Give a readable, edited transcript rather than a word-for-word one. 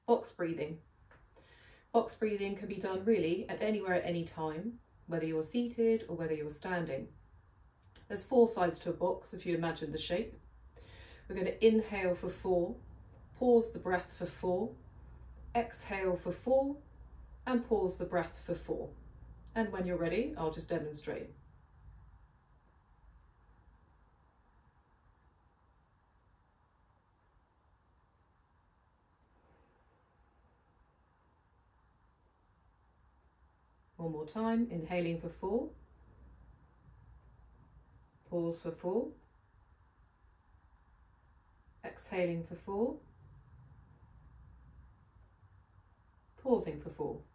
Box breathing. Box breathing can be done really at anywhere at any time, whether you're seated or whether you're standing. There's 4 sides to a box if you imagine the shape. We're going to inhale for 4, pause the breath for 4, exhale for 4, and pause the breath for 4. And when you're ready, I'll just demonstrate. One more time, inhaling for 4, pause for 4, exhaling for 4, pausing for 4.